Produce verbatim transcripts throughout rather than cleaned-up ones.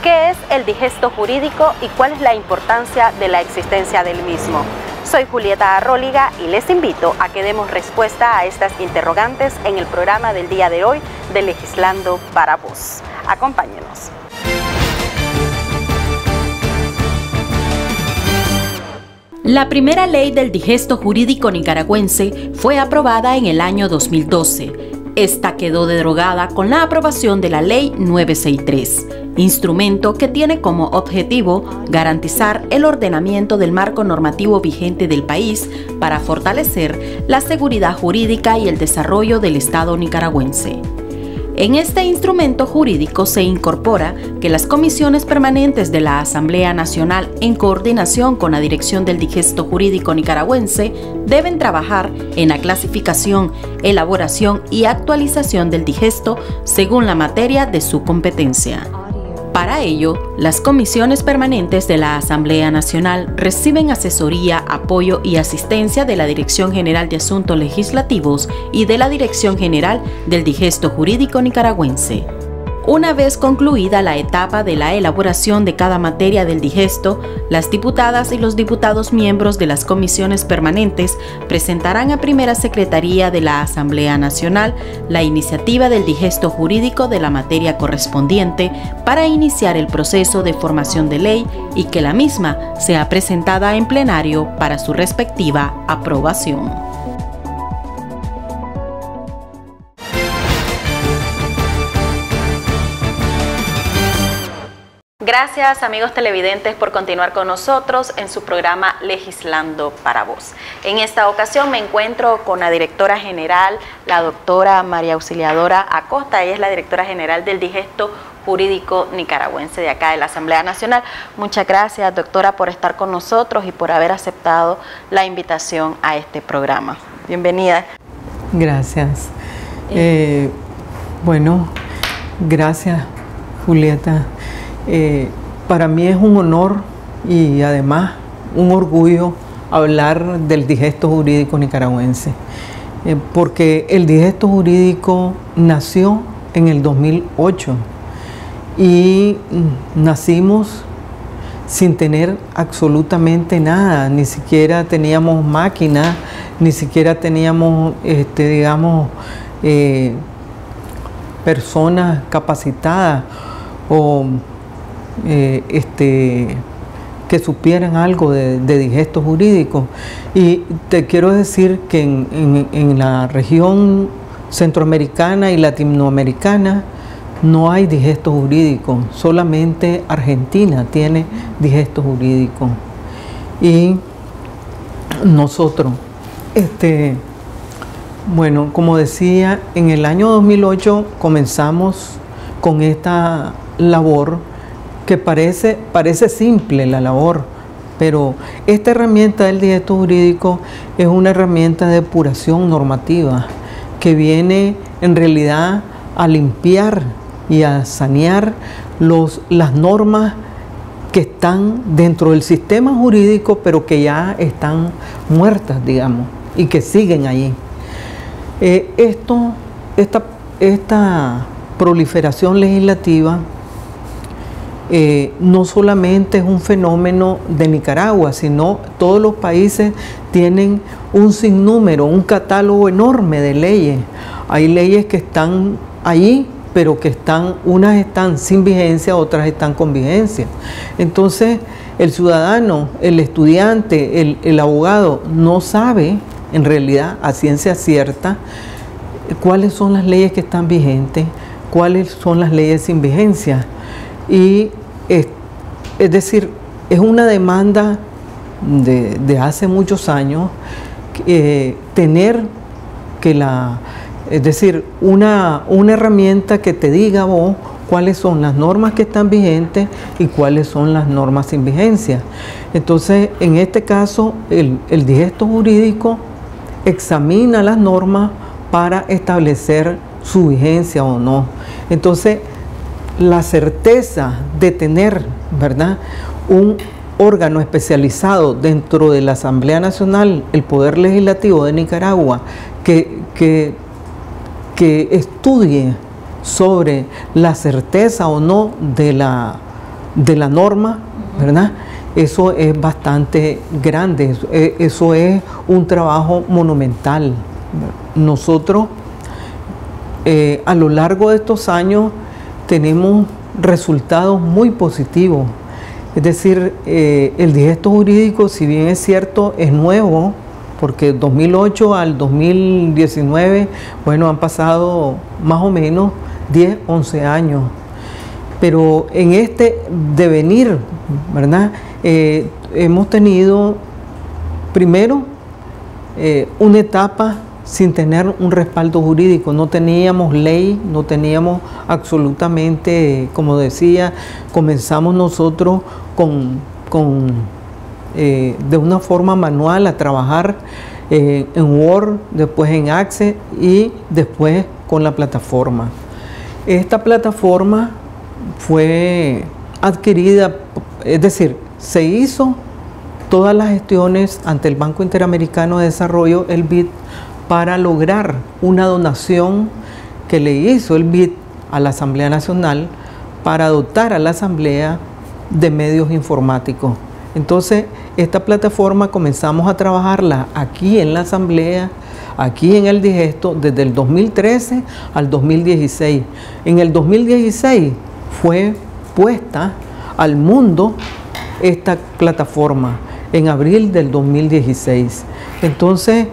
¿Qué es el digesto jurídico y cuál es la importancia de la existencia del mismo? Soy Julieta Arróliga y les invito a que demos respuesta a estas interrogantes en el programa del día de hoy de Legislando para Vos. Acompáñenos. La primera ley del digesto jurídico nicaragüense fue aprobada en el año dos mil doce. Esta quedó derogada con la aprobación de la Ley novecientos sesenta y tres, instrumento que tiene como objetivo garantizar el ordenamiento del marco normativo vigente del país para fortalecer la seguridad jurídica y el desarrollo del Estado nicaragüense. En este instrumento jurídico se incorpora que las comisiones permanentes de la Asamblea Nacional, en coordinación con la Dirección del Digesto Jurídico Nicaragüense, deben trabajar en la clasificación, elaboración y actualización del digesto según la materia de su competencia. Para ello, las comisiones permanentes de la Asamblea Nacional reciben asesoría, apoyo y asistencia de la Dirección General de Asuntos Legislativos y de la Dirección General del Digesto Jurídico Nicaragüense. Una vez concluida la etapa de la elaboración de cada materia del digesto, las diputadas y los diputados miembros de las comisiones permanentes presentarán a Primera Secretaría de la Asamblea Nacional la iniciativa del digesto jurídico de la materia correspondiente para iniciar el proceso de formación de ley y que la misma sea presentada en plenario para su respectiva aprobación. Gracias, amigos televidentes, por continuar con nosotros en su programa Legislando para Vos. En esta ocasión me encuentro con la directora general, la doctora María Auxiliadora Acosta. Ella es la directora general del Digesto Jurídico Nicaragüense de acá de la Asamblea Nacional. Muchas gracias, doctora, por estar con nosotros y por haber aceptado la invitación a este programa. Bienvenida. Gracias. Eh, bueno, gracias, Julieta. Eh, para mí es un honor y además un orgullo hablar del digesto jurídico nicaragüense, eh, porque el digesto jurídico nació en el dos mil ocho y nacimos sin tener absolutamente nada, ni siquiera teníamos máquinas, ni siquiera teníamos, este, digamos, eh, personas capacitadas o Eh, este, que supieran algo de, de digesto jurídico. Y te quiero decir que en, en, en la región centroamericana y latinoamericana no hay digesto jurídico, solamente Argentina tiene digesto jurídico. Y nosotros, este, bueno, como decía, en el año dos mil ocho comenzamos con esta labor que parece, parece simple la labor, pero esta herramienta del digesto jurídico es una herramienta de depuración normativa que viene en realidad a limpiar y a sanear los, las normas que están dentro del sistema jurídico, pero que ya están muertas, digamos, y que siguen allí. Eh, esto, esta, esta proliferación legislativa Eh, no solamente es un fenómeno de Nicaragua, sino todos los países tienen un sinnúmero, un catálogo enorme de leyes. Hay leyes que están allí, pero que están, unas están sin vigencia, otras están con vigencia. Entonces, el ciudadano, el estudiante, el, el abogado no sabe, en realidad, a ciencia cierta, cuáles son las leyes que están vigentes, cuáles son las leyes sin vigencia. Y es, es decir, es una demanda de, de hace muchos años eh, tener que la, es decir, una, una herramienta que te diga vos cuáles son las normas que están vigentes y cuáles son las normas sin vigencia. Entonces, en este caso, el, el digesto jurídico examina las normas para establecer su vigencia o no. Entonces, la certeza de tener, ¿verdad?, un órgano especializado dentro de la Asamblea Nacional, el Poder Legislativo de Nicaragua, que, que, que estudie sobre la certeza o no de la, de la norma, ¿verdad? Eso es bastante grande, eso, eso es un trabajo monumental. Nosotros eh, a lo largo de estos años tenemos resultados muy positivos. Es decir, eh, el digesto jurídico, si bien es cierto, es nuevo, porque dos mil ocho al dos mil diecinueve, bueno, han pasado más o menos diez, once años. Pero en este devenir, ¿verdad? Eh, hemos tenido, primero, eh, una etapa sin tener un respaldo jurídico. No teníamos ley, no teníamos absolutamente, como decía, comenzamos nosotros con, con eh, de una forma manual a trabajar eh, en Word, después en Access y después con la plataforma. Esta plataforma fue adquirida, es decir, se hizo todas las gestiones ante el Banco Interamericano de Desarrollo, el B I D, para lograr una donación que le hizo el B I D a la Asamblea Nacional para dotar a la Asamblea de medios informáticos. Entonces, esta plataforma comenzamos a trabajarla aquí en la Asamblea, aquí en el digesto, desde el dos mil trece al dos mil dieciséis. En el dos mil dieciséis fue puesta al mundo esta plataforma, en abril del dos mil dieciséis. Entonces,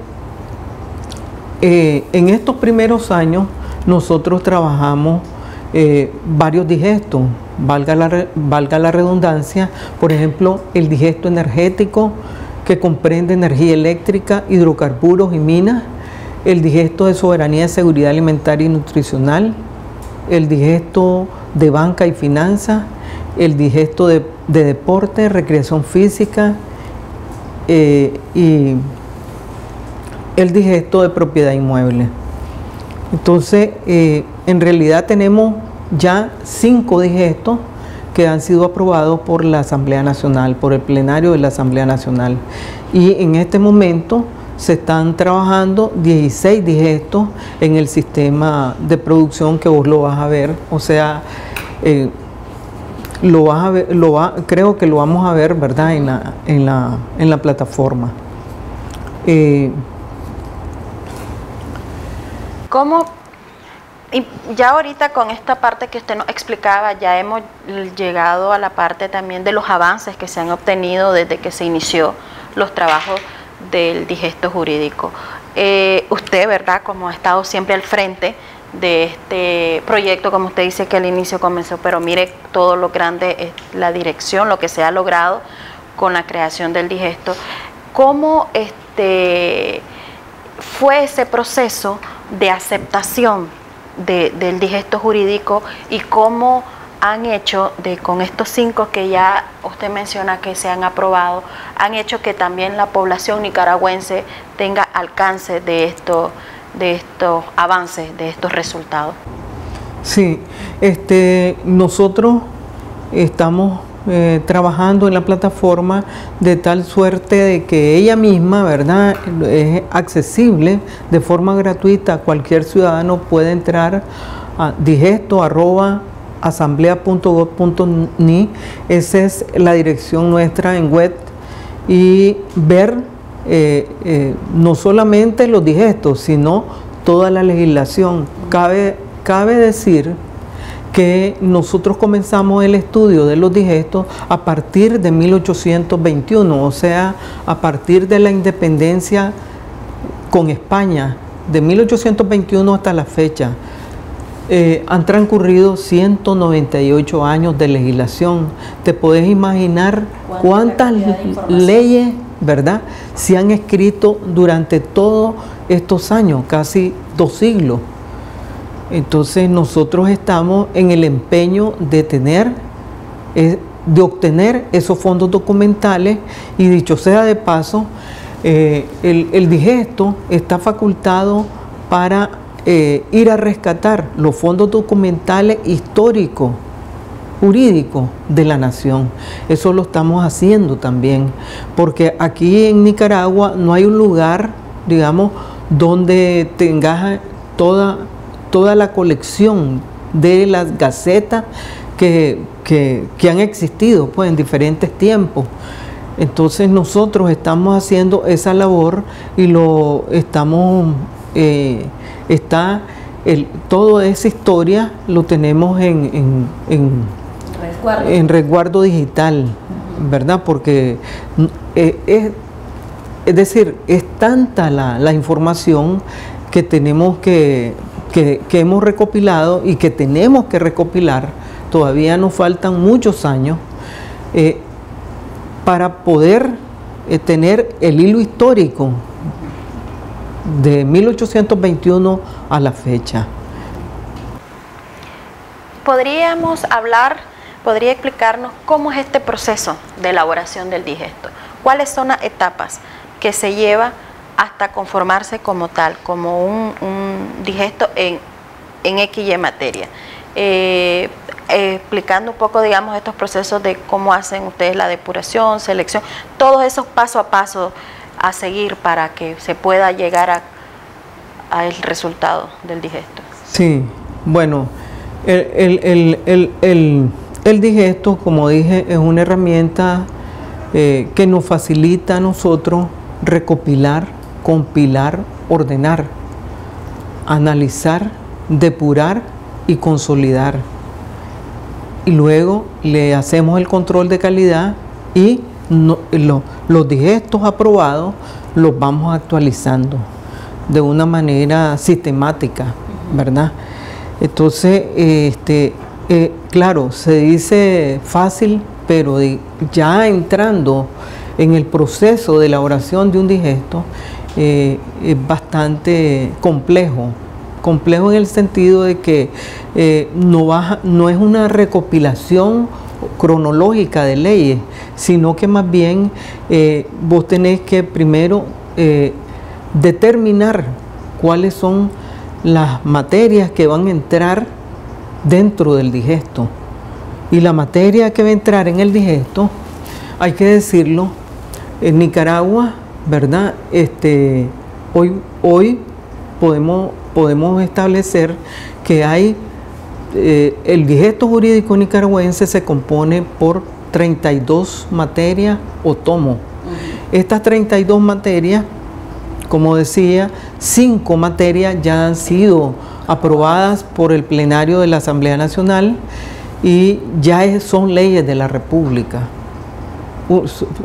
eh, en estos primeros años nosotros trabajamos eh, varios digestos, valga la, valga la redundancia, por ejemplo, el digesto energético, que comprende energía eléctrica, hidrocarburos y minas, el digesto de soberanía, seguridad alimentaria y nutricional, el digesto de banca y finanzas, el digesto de, de deporte, recreación física eh, y el digesto de propiedad inmueble. Entonces, eh, en realidad tenemos ya cinco digestos que han sido aprobados por la Asamblea Nacional, por el plenario de la Asamblea Nacional. Y en este momento se están trabajando dieciséis digestos en el sistema de producción que vos lo vas a ver, o sea, eh, lo vas a ver, lo va, creo que lo vamos a ver, ¿verdad?, en la, en la, en la plataforma. Eh, ¿Cómo? Y ya ahorita con esta parte que usted nos explicaba, ya hemos llegado a la parte también de los avances que se han obtenido desde que se inició los trabajos del digesto jurídico. Eh, usted, ¿verdad?, como ha estado siempre al frente de este proyecto, como usted dice que al inicio comenzó, pero mire todo lo grande es la dirección, lo que se ha logrado con la creación del digesto. ¿Cómo este, fue ese proceso de aceptación de, del digesto jurídico y cómo han hecho de con estos cinco que ya usted menciona que se han aprobado, han hecho que también la población nicaragüense tenga alcance de esto, de estos avances, de estos resultados? Sí, este, nosotros estamos eh, trabajando en la plataforma de tal suerte de que ella misma, ¿verdad?, es accesible de forma gratuita. Cualquier ciudadano puede entrar a digesto arroba asamblea punto gob punto ni, esa es la dirección nuestra en web, y ver eh, eh, no solamente los digestos, sino toda la legislación. Cabe, cabe decir que nosotros comenzamos el estudio de los digestos a partir de mil ochocientos veintiuno, o sea, a partir de la independencia con España, de mil ochocientos veintiuno hasta la fecha. Eh, han transcurrido ciento noventa y ocho años de legislación. Te podés imaginar cuántas leyes, ¿verdad?, se han escrito durante todos estos años, casi dos siglos. Entonces nosotros estamos en el empeño de tener, eh, de obtener esos fondos documentales, y dicho sea de paso, eh, el, el digesto está facultado para eh, ir a rescatar los fondos documentales históricos, jurídicos de la nación. Eso lo estamos haciendo también, porque aquí en Nicaragua no hay un lugar, digamos, donde tengas toda toda la colección de las gacetas que, que, que han existido pues, en diferentes tiempos. Entonces nosotros estamos haciendo esa labor y lo estamos, eh, está, el, toda esa historia lo tenemos en, en, en, resguardo. en resguardo digital, ¿verdad? Porque eh, es, es decir, es tanta la, la información que tenemos que, que, que hemos recopilado y que tenemos que recopilar, todavía nos faltan muchos años, eh, para poder eh, tener el hilo histórico de mil ochocientos veintiuno a la fecha. ¿Podríamos hablar, podría explicarnos cómo es este proceso de elaboración del digesto? ¿Cuáles son las etapas que se lleva hasta conformarse como tal, como un, un digesto en, en X y materia? Eh, eh, explicando un poco, digamos, estos procesos de cómo hacen ustedes la depuración, selección, todos esos paso a paso a seguir para que se pueda llegar a, a el resultado del digesto. Sí, bueno, el, el, el, el, el, el digesto, como dije, es una herramienta eh, que nos facilita a nosotros recopilar, compilar, ordenar, analizar, depurar y consolidar. Y luego le hacemos el control de calidad y no, lo, los digestos aprobados los vamos actualizando de una manera sistemática, ¿verdad? Entonces, este, eh, claro, se dice fácil, pero de, ya entrando en el proceso de elaboración de un digesto eh, es bastante complejo. Complejo en el sentido de que eh, no, baja, no es una recopilación cronológica de leyes, sino que más bien eh, vos tenés que primero eh, determinar cuáles son las materias que van a entrar dentro del digesto. Y la materia que va a entrar en el digesto, hay que decirlo, en Nicaragua, ¿verdad? Este, hoy, hoy podemos... podemos establecer que hay, eh, el digesto jurídico nicaragüense se compone por treinta y dos materias o tomos. Uh-huh. Estas treinta y dos materias, como decía, cinco materias ya han sido aprobadas por el plenario de la Asamblea Nacional y ya es, son leyes de la República, uh,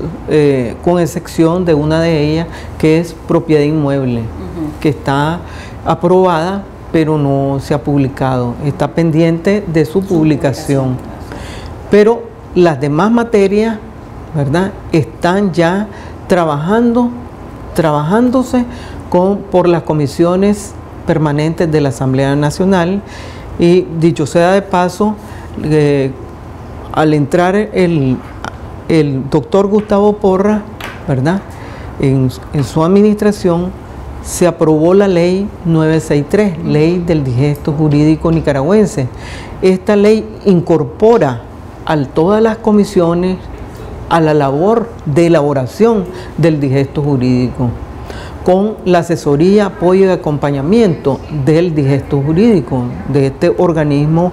eh, con excepción de una de ellas que es propiedad inmueble, uh-huh. que está aprobada, pero no se ha publicado, está pendiente de su publicación. Pero las demás materias, ¿verdad?, están ya trabajando, trabajándose con, por las comisiones permanentes de la Asamblea Nacional, y dicho sea de paso, eh, al entrar el, el doctor Gustavo Porras, ¿verdad?, en, en su administración, se aprobó la ley novecientos sesenta y tres, ley del digesto jurídico nicaragüense. Esta ley incorpora a todas las comisiones a la labor de elaboración del digesto jurídico, con la asesoría, apoyo y acompañamiento del digesto jurídico, de este organismo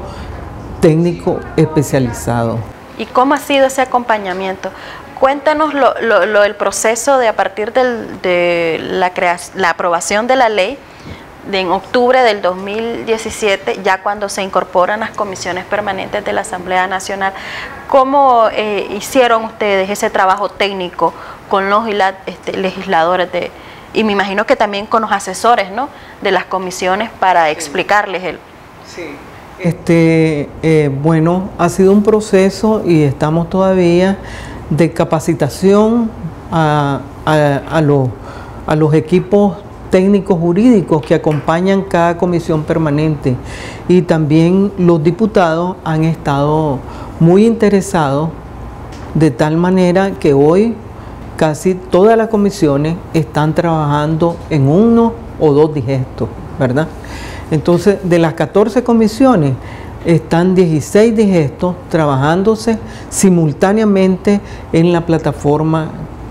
técnico especializado. ¿Y cómo ha sido ese acompañamiento? Cuéntanos lo, lo, lo, el proceso de a partir del, de la, la aprobación de la ley de en octubre del dos mil diecisiete, ya cuando se incorporan las comisiones permanentes de la Asamblea Nacional. ¿Cómo eh, hicieron ustedes ese trabajo técnico con los este, legisladores de, y me imagino que también con los asesores, ¿no?, de las comisiones para explicarles el... Sí. Este, eh, bueno, ha sido un proceso y estamos todavía de capacitación a, a, a, los, a los equipos técnicos jurídicos que acompañan cada comisión permanente, y también los diputados han estado muy interesados, de tal manera que hoy casi todas las comisiones están trabajando en uno o dos digestos, ¿verdad? Entonces, de las catorce comisiones, están dieciséis digestos trabajándose simultáneamente en la plataforma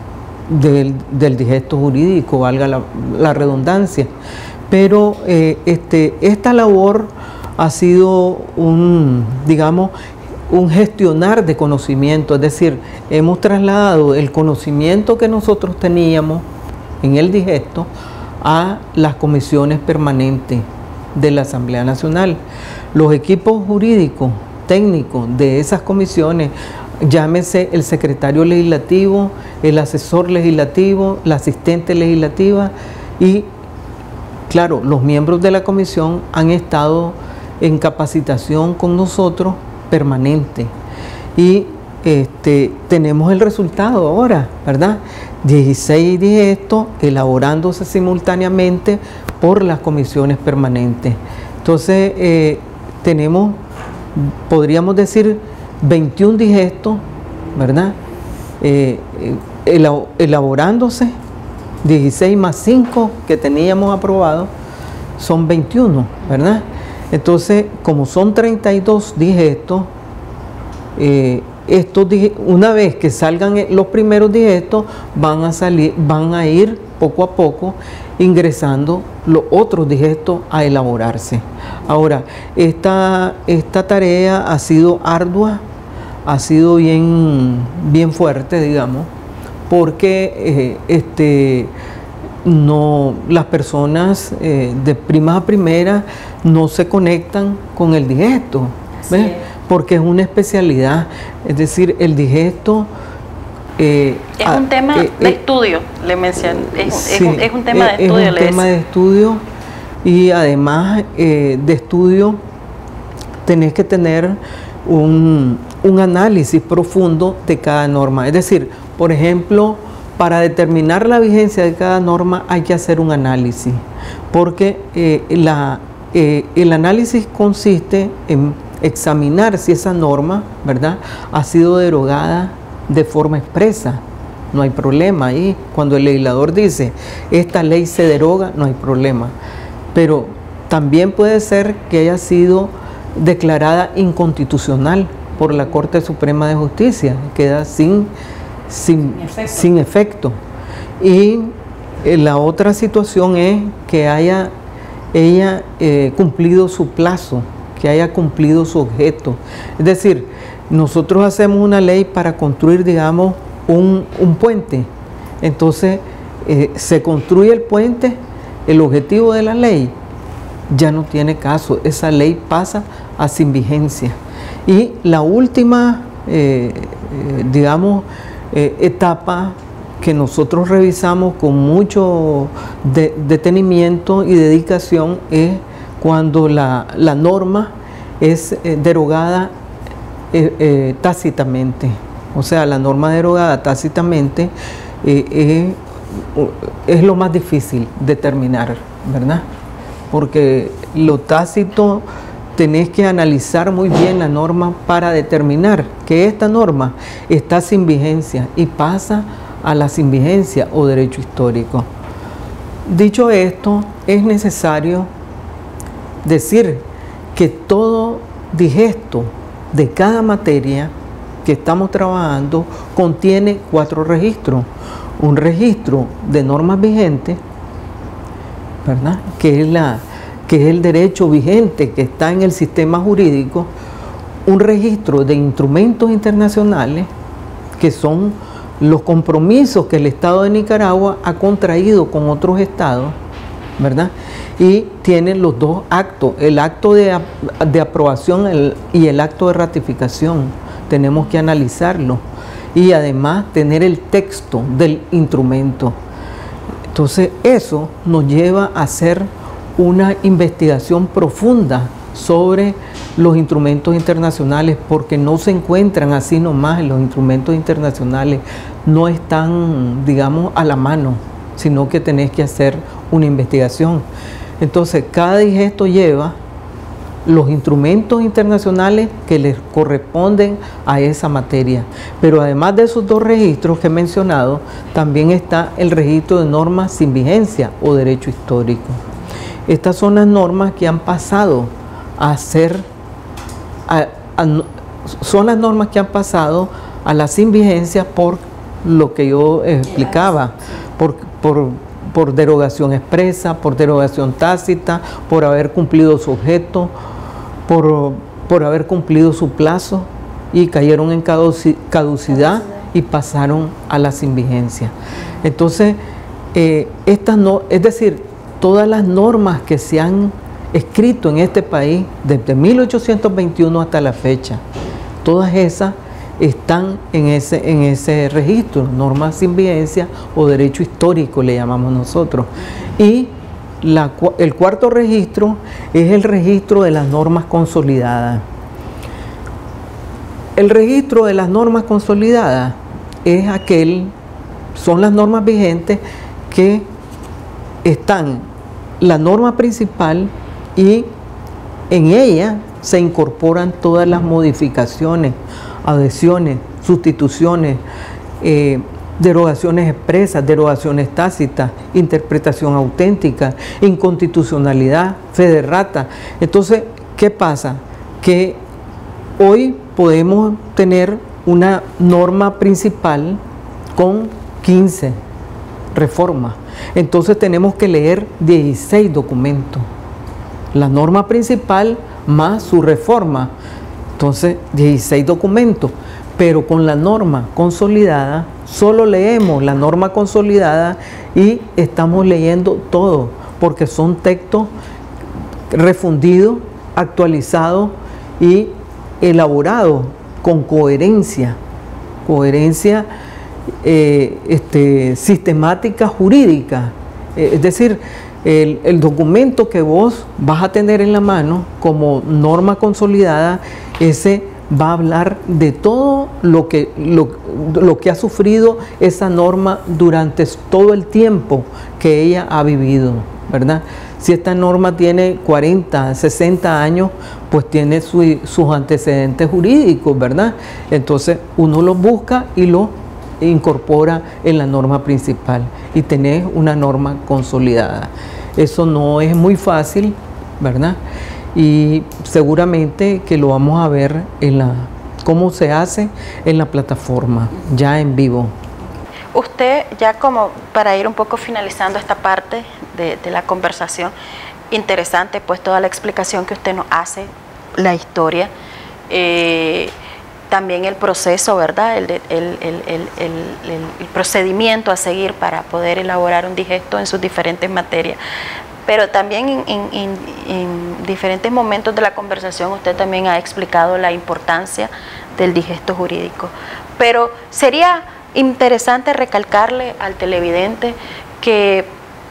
del, del digesto jurídico, valga la, la redundancia. Pero eh, este, esta labor ha sido un, digamos, un gestionar de conocimiento, es decir, hemos trasladado el conocimiento que nosotros teníamos en el digesto a las comisiones permanentes de la Asamblea Nacional. Los equipos jurídicos, técnicos de esas comisiones, llámese el secretario legislativo, el asesor legislativo, la asistente legislativa y, claro, los miembros de la comisión han estado en capacitación con nosotros permanente y este, tenemos el resultado ahora, ¿verdad? dieciséis digestos elaborándose simultáneamente por las comisiones permanentes. Entonces, eh, tenemos, podríamos decir, veintiún digestos, ¿verdad? Eh, eh, elaborándose, dieciséis más cinco que teníamos aprobados, son veintiuno, ¿verdad? Entonces, como son treinta y dos digestos, eh, estos, una vez que salgan los primeros digestos, van a salir, van a ir poco a poco ingresando los otros digestos a elaborarse. Ahora, esta, esta tarea ha sido ardua, ha sido bien, bien fuerte, digamos, porque eh, este, no, las personas eh, de primas a primeras no se conectan con el digesto, ¿ves? Sí. Porque es una especialidad, es decir, el digesto... Eh, es un tema eh, de eh, estudio, le mencioné, es, sí, es, un, es un tema de estudio. Es un tema de estudio y además eh, de estudio tenés que tener un, un análisis profundo de cada norma. Es decir, por ejemplo, para determinar la vigencia de cada norma hay que hacer un análisis, porque eh, la, eh, el análisis consiste en examinar si esa norma, ¿verdad?, ha sido derogada de forma expresa. No hay problema ahí. Cuando el legislador dice, esta ley se deroga, no hay problema. Pero también puede ser que haya sido declarada inconstitucional por la Corte Suprema de Justicia, queda sin, sin, efecto. sin efecto. Y eh, la otra situación es que haya ella eh, cumplido su plazo, que haya cumplido su objeto. Es decir, nosotros hacemos una ley para construir, digamos, un, un puente. Entonces, eh, se construye el puente, el objetivo de la ley ya no tiene caso, esa ley pasa a sin vigencia. Y la última, eh, eh, digamos, eh, etapa que nosotros revisamos con mucho de, detenimiento y dedicación es cuando la, la norma es eh, derogada eh, eh, tácitamente. O sea, la norma derogada tácitamente eh, eh, es lo más difícil determinar, ¿verdad? Porque lo tácito tenés que analizar muy bien la norma para determinar que esta norma está sin vigencia y pasa a la sin vigencia o derecho histórico. Dicho esto, es necesario decir que todo digesto de cada materia que estamos trabajando contiene cuatro registros. Un registro de normas vigentes, ¿verdad?, que es, la, que es el derecho vigente que está en el sistema jurídico. Un registro de instrumentos internacionales, que son los compromisos que el Estado de Nicaragua ha contraído con otros estados, ¿verdad? Y tienen los dos actos, el acto de, de aprobación el, y el acto de ratificación. Tenemos que analizarlo y además tener el texto del instrumento. Entonces eso nos lleva a hacer una investigación profunda sobre los instrumentos internacionales, porque no se encuentran así nomás. Los instrumentos internacionales no están, digamos, a la mano, sino que tenés que hacer una investigación. Entonces cada digesto lleva los instrumentos internacionales que les corresponden a esa materia. Pero además de esos dos registros que he mencionado, también está el registro de normas sin vigencia o derecho histórico. Estas son las normas que han pasado a ser, a, a, son las normas que han pasado a la sin vigencia por lo que yo explicaba, por, por, por derogación expresa, por derogación tácita, por haber cumplido su objeto, por, por haber cumplido su plazo, y cayeron en caduci caducidad y pasaron a la sin vigencia. Entonces, eh, estas no, es decir, todas las normas que se han escrito en este país desde mil ochocientos veintiuno hasta la fecha, todas esas están en ese, en ese registro, normas sin vigencia o derecho histórico le llamamos nosotros. Y la, el cuarto registro es el registro de las normas consolidadas. El registro de las normas consolidadas es aquel, son las normas vigentes que están la norma principal y en ella se incorporan todas las modificaciones, adhesiones, sustituciones, eh, derogaciones expresas, derogaciones tácitas, interpretación auténtica, inconstitucionalidad, fe de rata. Entonces, ¿qué pasa? Que hoy podemos tener una norma principal con quince reformas. Entonces tenemos que leer dieciséis documentos. La norma principal más su reforma. Entonces, dieciséis documentos. Pero con la norma consolidada, solo leemos la norma consolidada y estamos leyendo todo, porque son textos refundidos, actualizados y elaborados con coherencia, coherencia eh, este, sistemática jurídica. Eh, es decir, el, el documento que vos vas a tener en la mano como norma consolidada, ese va a hablar de todo lo que, lo, lo que ha sufrido esa norma durante todo el tiempo que ella ha vivido, ¿verdad? Si esta norma tiene cuarenta, sesenta años, pues tiene su, sus antecedentes jurídicos, ¿verdad? Entonces uno los busca y los incorpora en la norma principal y tenés una norma consolidada. Eso no es muy fácil, ¿verdad? Y seguramente que lo vamos a ver en la cómo se hace en la plataforma, ya en vivo. Usted, ya como para ir un poco finalizando esta parte de, de la conversación, interesante pues toda la explicación que usted nos hace, la historia, eh, también el proceso, ¿verdad? El, el, el, el, el, el, el procedimiento a seguir para poder elaborar un digesto en sus diferentes materias. Pero también en, en, en, en diferentes momentos de la conversación usted también ha explicado la importancia del digesto jurídico. Pero sería interesante recalcarle al televidente que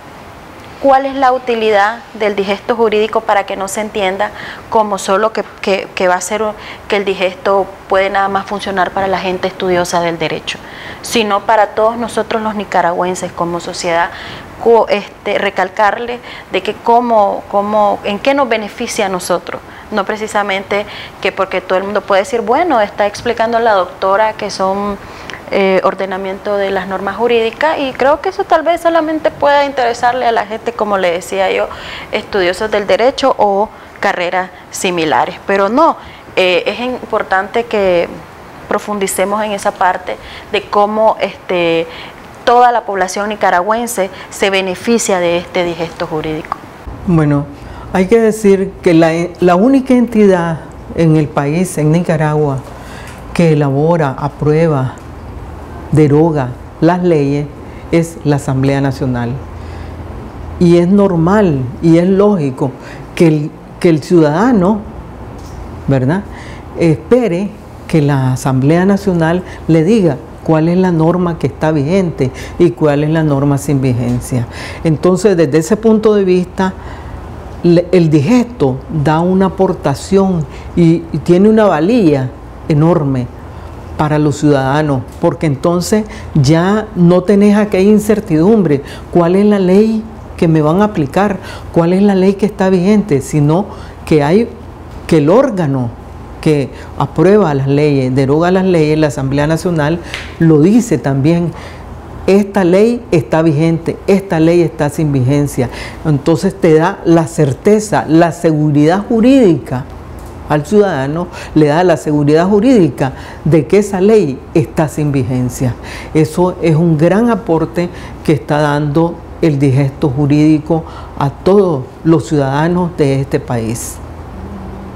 cuál es la utilidad del digesto jurídico para que no se entienda como solo que, que, que va a ser que el digesto puede nada más funcionar para la gente estudiosa del derecho, sino para todos nosotros los nicaragüenses como sociedad. Este, recalcarle de que cómo, cómo, en qué nos beneficia a nosotros, no precisamente que porque todo el mundo puede decir, bueno, está explicando la doctora que son eh, ordenamiento de las normas jurídicas, y creo que eso tal vez solamente pueda interesarle a la gente, como le decía yo, estudiosos del derecho o carreras similares, pero no, eh, es importante que profundicemos en esa parte de cómo este toda la población nicaragüense se beneficia de este digesto jurídico. Bueno, hay que decir que la, la única entidad en el país, en Nicaragua, que elabora, aprueba, deroga las leyes es la Asamblea Nacional. Y es normal y es lógico que el, que el ciudadano, ¿verdad?, espere que la Asamblea Nacional le diga cuál es la norma que está vigente y cuál es la norma sin vigencia. Entonces, desde ese punto de vista, el digesto da una aportación y, y tiene una valía enorme para los ciudadanos, porque entonces ya no tenés aquella incertidumbre, cuál es la ley que me van a aplicar, cuál es la ley que está vigente, sino que hay que el órgano que aprueba las leyes, deroga las leyes, la Asamblea Nacional lo dice también, esta ley está vigente, esta ley está sin vigencia. Entonces te da la certeza, la seguridad jurídica al ciudadano, le da la seguridad jurídica de que esa ley está sin vigencia. Eso es un gran aporte que está dando el digesto jurídico a todos los ciudadanos de este país.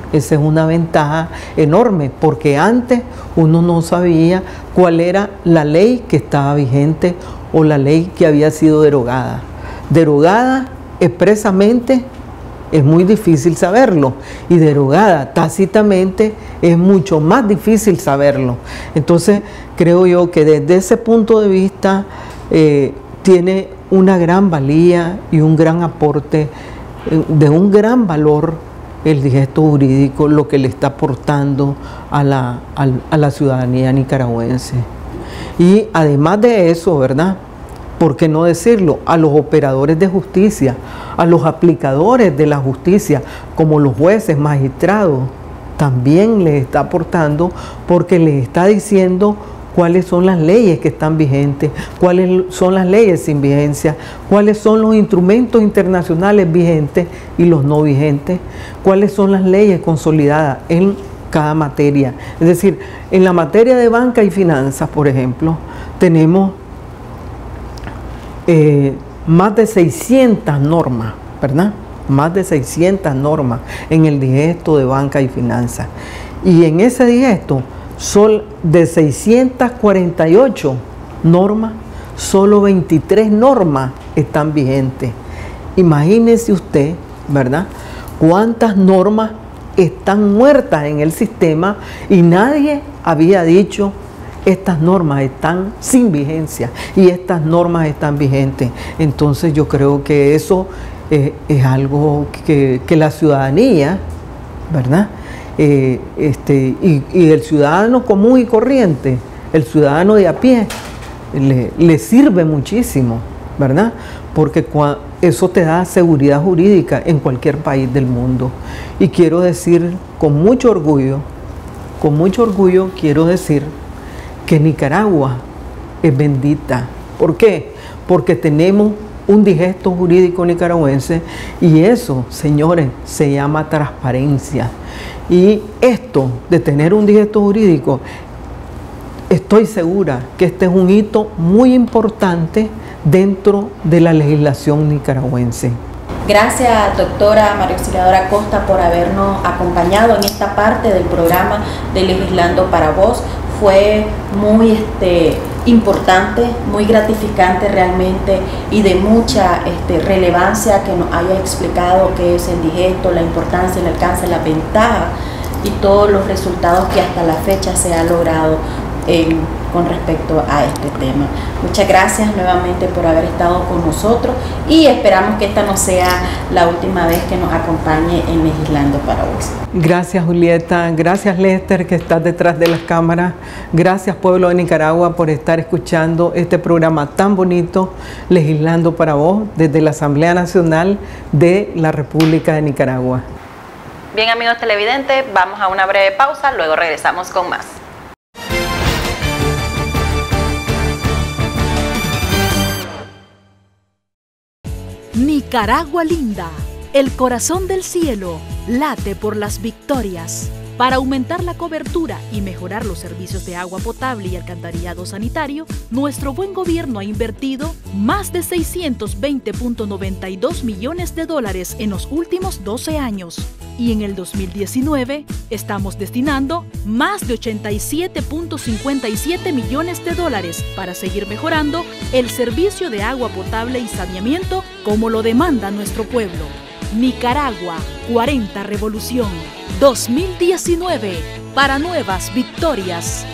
Esa es una ventaja enorme, porque antes uno no sabía cuál era la ley que estaba vigente o la ley que había sido derogada. Derogada expresamente es muy difícil saberlo, y derogada tácitamente es mucho más difícil saberlo. Entonces creo yo que desde ese punto de vista eh, tiene una gran valía y un gran aporte, eh, de un gran valor el digesto jurídico, lo que le está aportando a la, a, a la ciudadanía nicaragüense. Y además de eso, ¿verdad?, ¿por qué no decirlo?, a los operadores de justicia, a los aplicadores de la justicia, como los jueces, magistrados, también les está aportando, porque les está diciendo cuáles son las leyes que están vigentes, cuáles son las leyes sin vigencia, cuáles son los instrumentos internacionales vigentes y los no vigentes, cuáles son las leyes consolidadas en cada materia. Es decir, en la materia de banca y finanzas, por ejemplo, tenemos eh, más de seiscientas normas, ¿verdad? Más de seiscientas normas en el digesto de banca y finanzas. Y en ese digesto, son de seiscientas cuarenta y ocho normas, solo veintitrés normas están vigentes. Imagínese usted, ¿verdad?, cuántas normas están muertas en el sistema y nadie había dicho: estas normas están sin vigencia y estas normas están vigentes. Entonces yo creo que eso eh, es algo que, que la ciudadanía, ¿verdad?, Eh, este, y, y el ciudadano común y corriente, el ciudadano de a pie, le, le sirve muchísimo, ¿verdad? Porque eso te da seguridad jurídica en cualquier país del mundo. Y quiero decir con mucho orgullo, con mucho orgullo quiero decir que Nicaragua es bendita. ¿Por qué? Porque tenemos un digesto jurídico nicaragüense, y eso, señores, se llama transparencia. Y esto de tener un digesto jurídico, estoy segura que este es un hito muy importante dentro de la legislación nicaragüense. Gracias, doctora María Auxiliadora Costa, por habernos acompañado en esta parte del programa de Legislando para Vos. Fue muy este, importante, muy gratificante realmente, y de mucha este, relevancia que nos haya explicado qué es el digesto, la importancia, el alcance, la ventaja y todos los resultados que hasta la fecha se ha logrado en, con respecto a este tema. Muchas gracias nuevamente por haber estado con nosotros, y esperamos que esta no sea la última vez que nos acompañe en Legislando para Vos. Gracias, Julieta. Gracias, Lester, que estás detrás de las cámaras. Gracias, pueblo de Nicaragua, por estar escuchando este programa tan bonito, Legislando para Vos, desde la Asamblea Nacional de la República de Nicaragua. Bien, amigos televidentes, vamos a una breve pausa, luego regresamos con más. Nicaragua linda, el corazón del cielo late por las victorias. Para aumentar la cobertura y mejorar los servicios de agua potable y alcantarillado sanitario, nuestro buen gobierno ha invertido más de seiscientos veinte punto noventa y dos millones de dólares en los últimos doce años. Y en el dos mil diecinueve estamos destinando más de ochenta y siete punto cincuenta y siete millones de dólares para seguir mejorando el servicio de agua potable y saneamiento como lo demanda nuestro pueblo. Nicaragua, cuarenta Revolución, dos mil diecinueve, para nuevas victorias.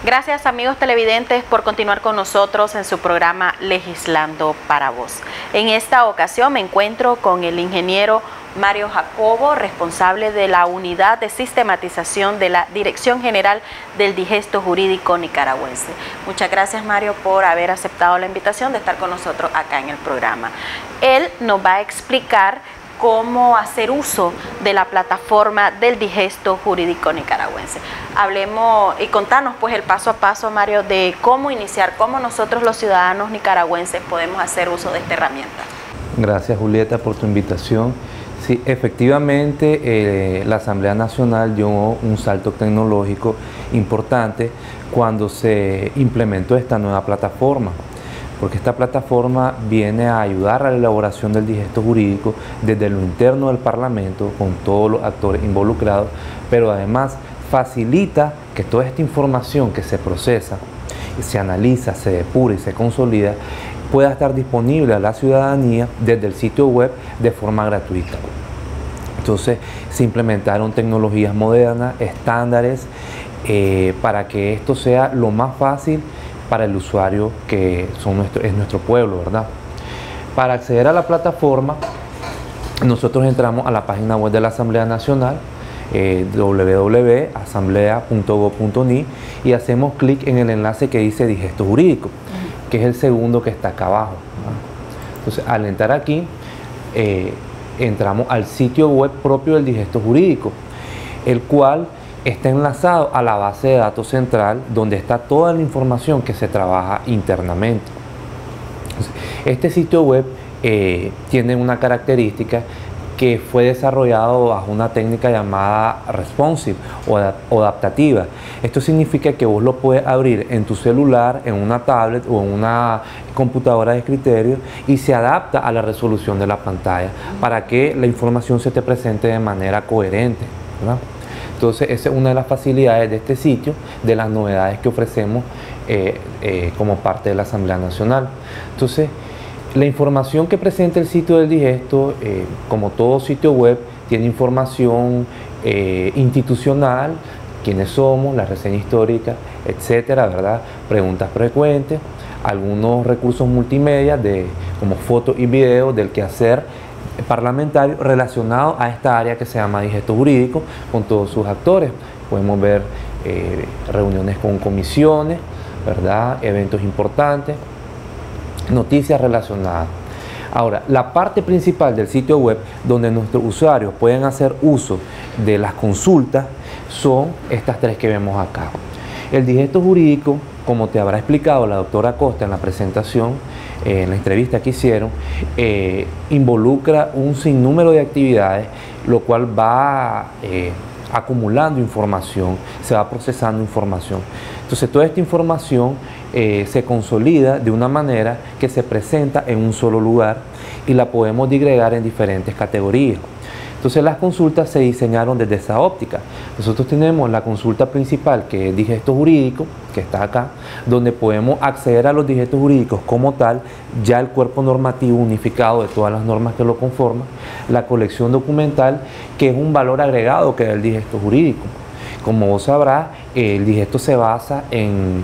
Gracias, amigos televidentes, por continuar con nosotros en su programa Legislando para Vos. En esta ocasión me encuentro con el ingeniero Mario Jacobo, responsable de la Unidad de Sistematización de la Dirección General del Digesto Jurídico Nicaragüense. Muchas gracias, Mario, por haber aceptado la invitación de estar con nosotros acá en el programa. Él nos va a explicar cómo hacer uso de la plataforma del Digesto Jurídico Nicaragüense. Hablemos y contanos pues el paso a paso, Mario, de cómo iniciar, cómo nosotros los ciudadanos nicaragüenses podemos hacer uso de esta herramienta. Gracias, Julieta, por tu invitación. Sí, efectivamente, eh, la Asamblea Nacional dio un salto tecnológico importante cuando se implementó esta nueva plataforma, porque esta plataforma viene a ayudar a la elaboración del digesto jurídico desde lo interno del Parlamento, con todos los actores involucrados, pero además facilita que toda esta información que se procesa, se analiza, se depura y se consolida, pueda estar disponible a la ciudadanía desde el sitio web de forma gratuita. Entonces se implementaron tecnologías modernas, estándares, eh, para que esto sea lo más fácil para el usuario que son nuestro, es nuestro pueblo, ¿verdad? Para acceder a la plataforma, nosotros entramos a la página web de la Asamblea Nacional, eh, w w w punto asamblea punto gob punto ni, y hacemos clic en el enlace que dice Digesto Jurídico, que es el segundo que está acá abajo, ¿verdad? Entonces, al entrar aquí, eh, entramos al sitio web propio del Digesto Jurídico, el cual está enlazado a la base de datos central, donde está toda la información que se trabaja internamente. Entonces, este sitio web eh, tiene una característica que fue desarrollado bajo una técnica llamada responsive o, o adaptativa. Esto significa que vos lo puedes abrir en tu celular, en una tablet o en una computadora de escritorio, y se adapta a la resolución de la pantalla para que la información se te presente de manera coherente, ¿verdad? Entonces, esa es una de las facilidades de este sitio, de las novedades que ofrecemos eh, eh, como parte de la Asamblea Nacional. Entonces, la información que presenta el sitio del Digesto, eh, como todo sitio web, tiene información eh, institucional, quiénes somos, la reseña histórica, etcétera, ¿verdad? Preguntas frecuentes, algunos recursos multimedia de, como fotos y videos del quehacer parlamentario relacionado a esta área que se llama digesto jurídico, con todos sus actores. Podemos ver eh, reuniones con comisiones, ¿verdad? Eventos importantes, noticias relacionadas. Ahora, la parte principal del sitio web donde nuestros usuarios pueden hacer uso de las consultas son estas tres que vemos acá. El digesto jurídico, como te habrá explicado la doctora Costa en la presentación, eh, en la entrevista que hicieron, eh, involucra un sinnúmero de actividades, lo cual va eh, acumulando información, se va procesando información. Entonces, toda esta información eh, se consolida de una manera que se presenta en un solo lugar y la podemos digregar en diferentes categorías. Entonces, las consultas se diseñaron desde esa óptica. Nosotros tenemos la consulta principal, que es digesto jurídico, que está acá, donde podemos acceder a los digestos jurídicos como tal, ya el cuerpo normativo unificado de todas las normas que lo conforman, la colección documental, que es un valor agregado que da el digesto jurídico. Como vos sabrás, el digesto se basa en,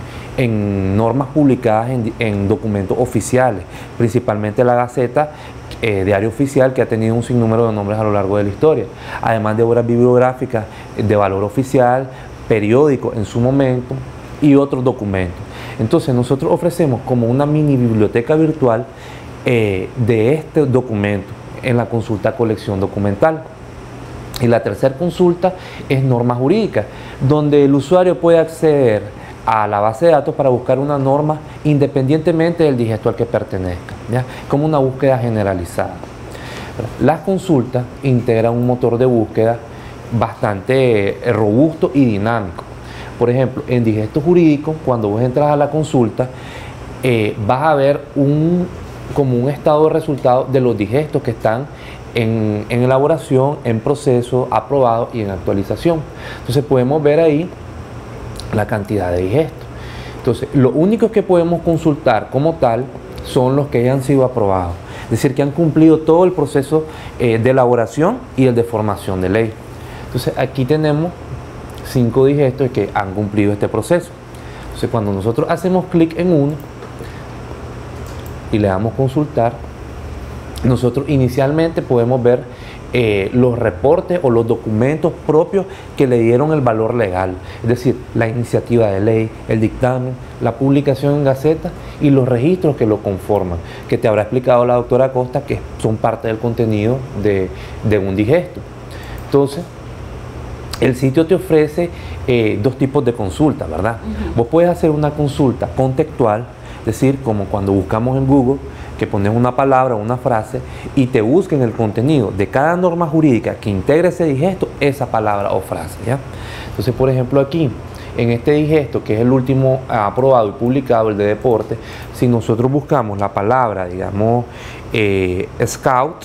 en normas publicadas en, en documentos oficiales, principalmente la Gaceta, Eh, diario oficial, que ha tenido un sinnúmero de nombres a lo largo de la historia, además de obras bibliográficas de valor oficial, periódicos en su momento y otros documentos. Entonces, nosotros ofrecemos como una mini biblioteca virtual eh, de este documento en la consulta colección documental. Y la tercera consulta es norma jurídica, donde el usuario puede acceder a la base de datos para buscar una norma independientemente del digesto al que pertenezca, ¿ya? Como una búsqueda generalizada. Las consultas integran un motor de búsqueda bastante robusto y dinámico. Por ejemplo, en digesto jurídico, cuando vos entras a la consulta, eh, vas a ver un, como un estado de resultados de los digestos que están en, en elaboración, en proceso, aprobado y en actualización. Entonces podemos ver ahí la cantidad de digestos. Entonces, lo único que podemos consultar como tal son los que ya han sido aprobados, es decir, que han cumplido todo el proceso eh, de elaboración y el de formación de ley. Entonces, aquí tenemos cinco digestos que han cumplido este proceso. Entonces, cuando nosotros hacemos clic en uno y le damos consultar, nosotros inicialmente podemos ver eh, los reportes o los documentos propios que le dieron el valor legal, es decir, la iniciativa de ley, el dictamen, la publicación en Gaceta y los registros que lo conforman, que te habrá explicado la doctora Costa que son parte del contenido de, de un digesto. Entonces, el sitio te ofrece eh, dos tipos de consultas, ¿verdad? Uh-huh. Vos puedes hacer una consulta contextual, es decir, como cuando buscamos en Google, que pones una palabra o una frase y te busquen el contenido de cada norma jurídica que integre ese digesto, esa palabra o frase, ¿ya? Entonces, por ejemplo, aquí, en este digesto, que es el último aprobado y publicado, el de deporte, si nosotros buscamos la palabra, digamos, eh, Scout,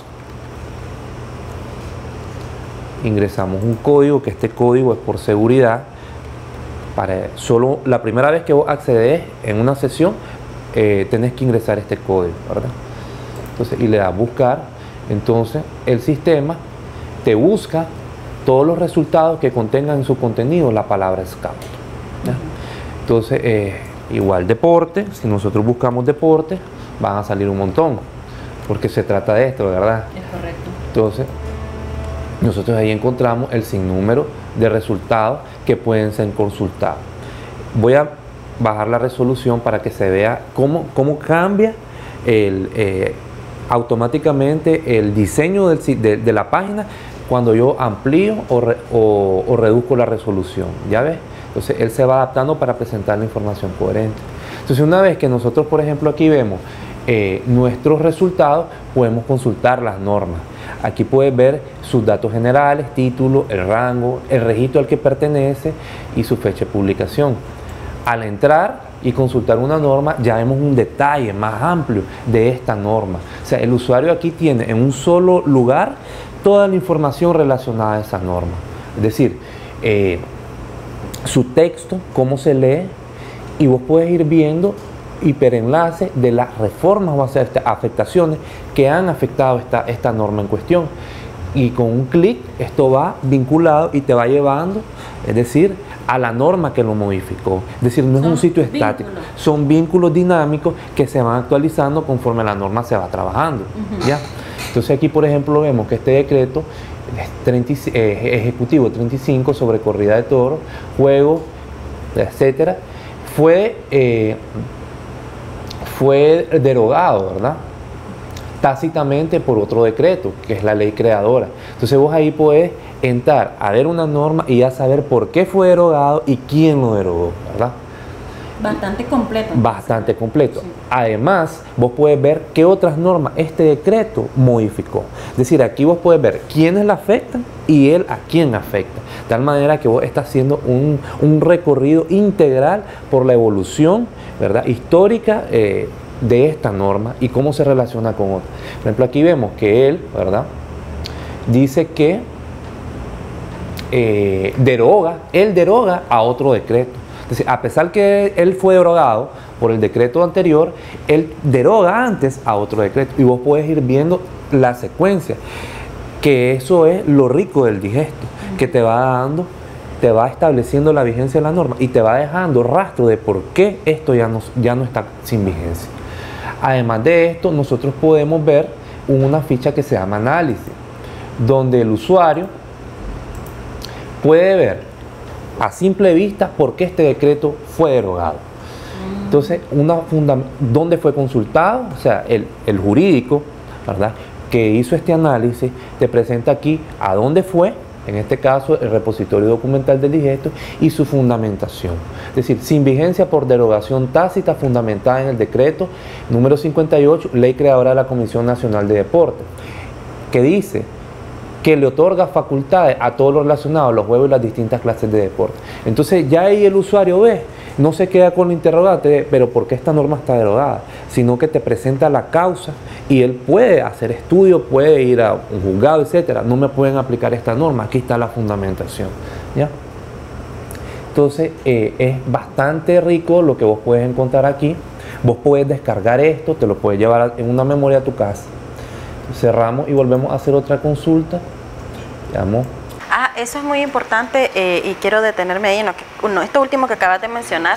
ingresamos un código, que este código es por seguridad, para solo la primera vez que vos accedes en una sesión, eh, tenés que ingresar este código, ¿verdad? Entonces, y le das buscar, entonces el sistema te busca todos los resultados que contengan en su contenido la palabra Scout, ¿ya? Entonces, eh, igual deporte, si nosotros buscamos deporte, van a salir un montón, porque se trata de esto, ¿verdad? Es correcto. Entonces, nosotros ahí encontramos el sinnúmero de resultados que pueden ser consultados. Voy a bajar la resolución para que se vea cómo, cómo cambia el, eh, automáticamente el diseño del, de, de la página cuando yo amplío o, re, o, o reduzco la resolución. ¿Ya ves? Entonces él se va adaptando para presentar la información coherente. Entonces, una vez que nosotros, por ejemplo, aquí vemos eh, nuestros resultados, podemos consultar las normas. Aquí puedes ver sus datos generales, título, el rango, el registro al que pertenece y su fecha de publicación. Al entrar y consultar una norma, ya vemos un detalle más amplio de esta norma. O sea, el usuario aquí tiene en un solo lugar toda la información relacionada a esa norma. Es decir, eh, su texto, cómo se lee, y vos puedes ir viendo hiperenlace de las reformas o afectaciones que han afectado esta, esta norma en cuestión. Y con un clic esto va vinculado y te va llevando, es decir, a la norma que lo modificó. Es decir, no es un sitio estático, son vínculos dinámicos que se van actualizando conforme la norma se va trabajando. Uh-huh. ¿Ya? Entonces aquí, por ejemplo, vemos que este decreto treinta, eh, ejecutivo treinta y cinco sobre corrida de toros, juegos, etcétera, fue, eh, fue derogado, ¿verdad? Tácitamente por otro decreto, que es la ley creadora. Entonces vos ahí podés entrar a ver una norma y ya saber por qué fue derogado y quién lo derogó, ¿verdad? Bastante completo. Bastante completo. Sí. Además, vos puedes ver qué otras normas este decreto modificó. Es decir, aquí vos puedes ver quiénes la afectan y él a quién afecta. De tal manera que vos estás haciendo un, un recorrido integral por la evolución, ¿verdad?, histórica eh, de esta norma y cómo se relaciona con otras. Por ejemplo, aquí vemos que él, ¿verdad?, dice que eh, deroga, él deroga a otro decreto. Entonces, a pesar que él fue derogado por el decreto anterior, él deroga antes a otro decreto. Y vos puedes ir viendo la secuencia, que eso es lo rico del digesto, que te va dando, te va estableciendo la vigencia de la norma y te va dejando rastro de por qué esto ya no, ya no está sin vigencia. Además de esto, nosotros podemos ver una ficha que se llama análisis, donde el usuario puede ver a simple vista por qué este decreto fue derogado. Entonces, una funda ¿dónde fue consultado? O sea, el, el jurídico, ¿verdad?, que hizo este análisis, te presenta aquí a dónde fue, en este caso el repositorio documental del digesto, y su fundamentación. Es decir, sin vigencia por derogación tácita fundamentada en el decreto número cincuenta y ocho, ley creadora de la Comisión Nacional de Deportes, que dice que le otorga facultades a todo lo relacionado a los juegos y las distintas clases de deporte. Entonces ya ahí el usuario ve, no se queda con el interrogante de, pero ¿por qué esta norma está derogada? Sino que te presenta la causa y él puede hacer estudio, puede ir a un juzgado, etcétera. No me pueden aplicar esta norma, aquí está la fundamentación, ¿ya? Entonces eh, es bastante rico lo que vos puedes encontrar aquí. Vos puedes descargar esto, te lo puedes llevar en una memoria a tu casa. Cerramos y volvemos a hacer otra consulta. Veamos. Ah, eso es muy importante eh, y quiero detenerme ahí en lo que, no, esto último que acabas de mencionar,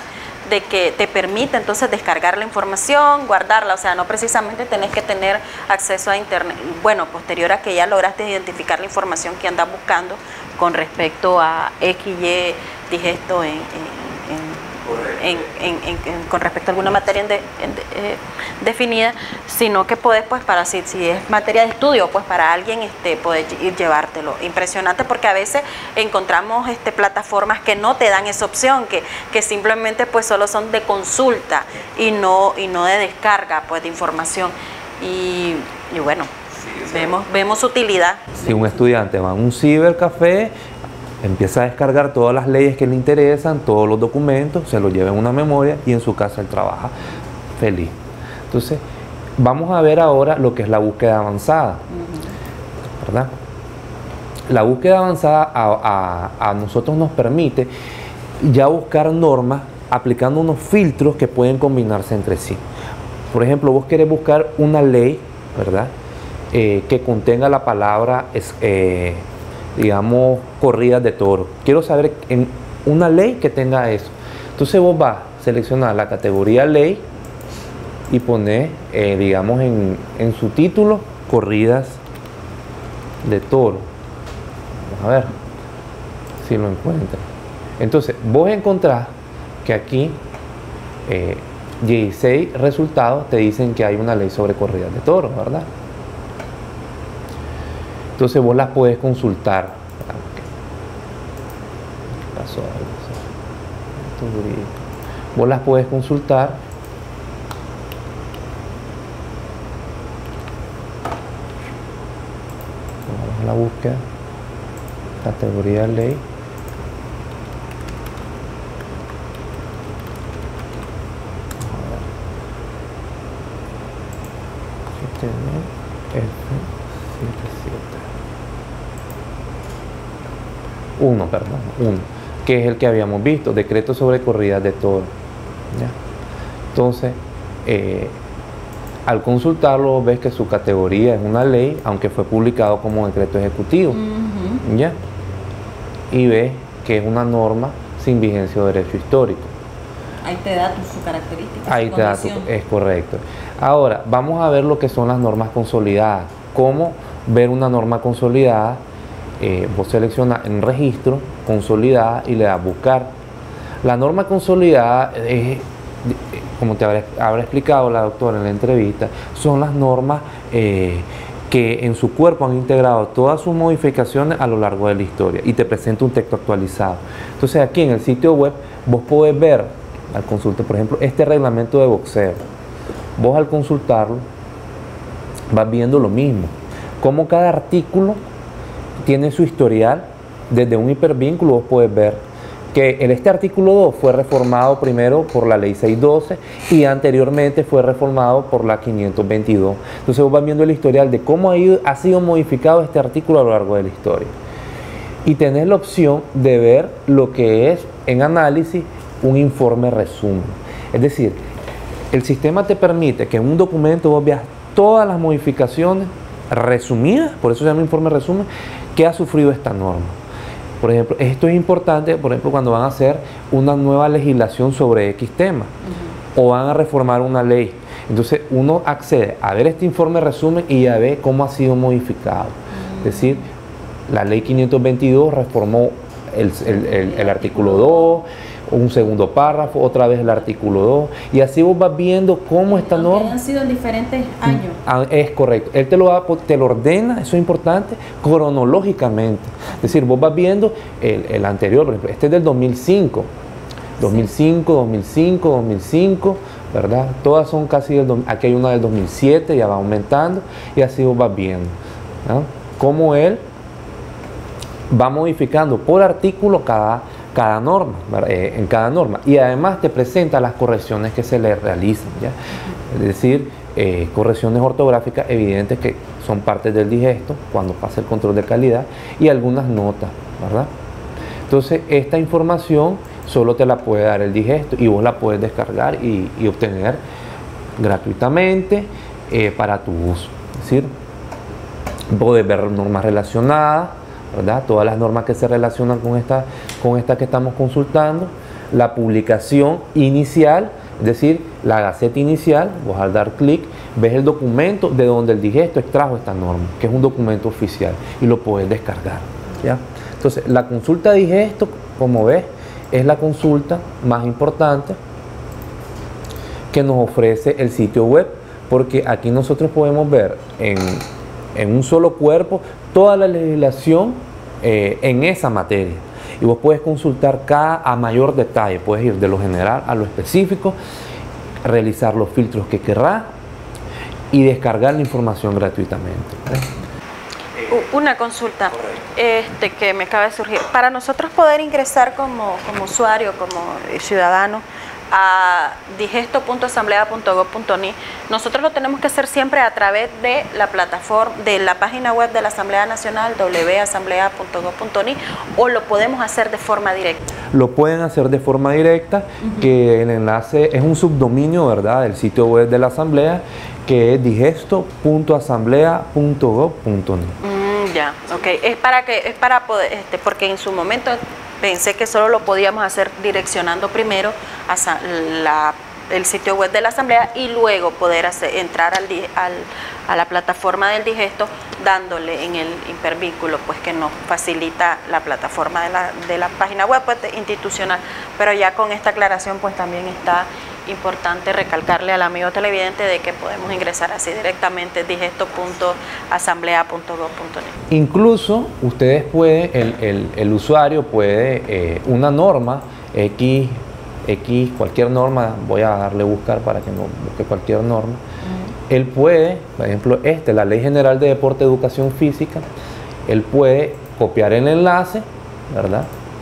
de que te permite entonces descargar la información, guardarla, o sea, no precisamente tenés que tener acceso a internet. Bueno, posterior a que ya lograste identificar la información que andas buscando con respecto a X, Y, digesto en, en, en En, en, en, en, con respecto a alguna materia en de, en de, eh, definida, sino que puedes, pues, para si, si es materia de estudio, pues para alguien este, poder ir llevártelo. Impresionante, porque a veces encontramos este, plataformas que no te dan esa opción, que, que simplemente pues solo son de consulta y no, y no de descarga, pues, de información. Y, y bueno, sí, vemos, vemos utilidad. Si un estudiante va a un cibercafé, empieza a descargar todas las leyes que le interesan, todos los documentos, se los lleva en una memoria y en su casa él trabaja feliz. Entonces, vamos a ver ahora lo que es la búsqueda avanzada, ¿verdad? La búsqueda avanzada a, a, a nosotros nos permite ya buscar normas aplicando unos filtros que pueden combinarse entre sí. Por ejemplo, vos querés buscar una ley, ¿verdad? Eh, que contenga la palabra... Eh, digamos, corridas de toro. Quiero saber en una ley que tenga eso. Entonces vos vas a seleccionar la categoría ley y poner, eh, digamos, en, en su título, corridas de toro. Vamos a ver si lo encuentran. Entonces, vos encontrás que aquí eh, dieciséis resultados te dicen que hay una ley sobre corridas de toro, ¿verdad? Entonces vos las puedes consultar. ¿Qué pasó? Vos las puedes consultar. Vamos a la búsqueda. Categoría ley. Uno, perdón, uno, que es el que habíamos visto, decreto sobre corridas de toro. ¿Ya? Entonces, eh, al consultarlo ves que su categoría es una ley, aunque fue publicado como decreto ejecutivo. Uh-huh. ¿Ya? Y ves que es una norma sin vigencia de derecho histórico. Ahí te da tu, su característica. Ahí su te da tu, es correcto. Ahora, vamos a ver lo que son las normas consolidadas. ¿Cómo ver una norma consolidada? Eh, vos seleccionas en registro, consolidada, y le das buscar. La norma consolidada, es, como te habrá, habrá explicado la doctora en la entrevista, son las normas eh, que en su cuerpo han integrado todas sus modificaciones a lo largo de la historia y te presenta un texto actualizado. Entonces aquí en el sitio web vos podés ver, al consultar, por ejemplo, este reglamento de boxeo. Vos al consultarlo vas viendo lo mismo, como cada artículo tiene su historial. Desde un hipervínculo vos puedes ver que en este artículo dos fue reformado primero por la ley seiscientos doce y anteriormente fue reformado por la quinientos veintidós. Entonces vos vas viendo el historial de cómo ha, ido, ha sido modificado este artículo a lo largo de la historia. Y tenés la opción de ver lo que es en análisis un informe resumen. Es decir, el sistema te permite que en un documento vos veas todas las modificaciones resumidas, por eso se llama informe resumen, que ha sufrido esta norma. Por ejemplo, esto es importante, por ejemplo, cuando van a hacer una nueva legislación sobre X tema, uh-huh, o van a reformar una ley. Entonces uno accede a ver este informe resumen y ya ve cómo ha sido modificado. Uh-huh. Es decir, la ley quinientos veintidós reformó el, el, el, el artículo dos, un segundo párrafo, otra vez el artículo dos, y así vos vas viendo cómo esta Aunque norma... han sido en diferentes años. Ah, es correcto. Él te lo, va, te lo ordena, eso es importante, cronológicamente. Es decir, vos vas viendo el, el anterior, por ejemplo, este es del dos mil cinco. dos mil cinco, dos mil cinco, dos mil cinco, ¿verdad? Todas son casi del... Aquí hay una del dos mil siete, ya va aumentando, y así vos vas viendo, ¿no? Cómo él va modificando por artículo cada... cada norma, eh, en cada norma, y además te presenta las correcciones que se le realizan, ¿ya? Es decir, eh, correcciones ortográficas evidentes que son parte del digesto cuando pasa el control de calidad, y algunas notas, ¿verdad? Entonces esta información solo te la puede dar el digesto y vos la puedes descargar y, y obtener gratuitamente eh, para tu uso. Es decir, podés ver normas relacionadas, ¿verdad? Todas las normas que se relacionan con esta, con esta que estamos consultando, la publicación inicial, es decir, la Gaceta inicial. Vos al dar clic ves el documento de donde el Digesto extrajo esta norma, que es un documento oficial, y lo puedes descargar, ¿ya? Entonces, la consulta Digesto, como ves, es la consulta más importante que nos ofrece el sitio web, porque aquí nosotros podemos ver en, en un solo cuerpo toda la legislación eh, en esa materia. Y vos puedes consultar cada a mayor detalle, puedes ir de lo general a lo específico, realizar los filtros que querrás y descargar la información gratuitamente. Una consulta este, que me acaba de surgir. Para nosotros poder ingresar como, como usuario, como ciudadano, a digesto punto asamblea punto gob punto ni, nosotros lo tenemos que hacer siempre a través de la plataforma, de la página web de la Asamblea Nacional, doble u asamblea punto gob punto ni, o lo podemos hacer de forma directa. Lo pueden hacer de forma directa, uh-huh. que el enlace es un subdominio, ¿verdad?, del sitio web de la Asamblea, que es digesto punto asamblea punto gob punto ni. Mm, ya, ok. Es para que, es para poder, este, porque en su momento pensé que solo lo podíamos hacer direccionando primero a la, el sitio web de la Asamblea y luego poder hacer, entrar al, al, a la plataforma del Digesto dándole en el hipervínculo, pues que nos facilita la plataforma de la, de la página web pues, institucional. Pero ya con esta aclaración pues también está importante recalcarle al amigo televidente de que podemos ingresar así directamente digesto punto asamblea punto gob punto ni. Incluso ustedes pueden, el, el, el usuario puede, eh, una norma X, X, cualquier norma, voy a darle a buscar para que no busque cualquier norma, uh-huh. él puede, por ejemplo, este, la Ley General de Deporte y Educación Física, él puede copiar el enlace, ¿verdad?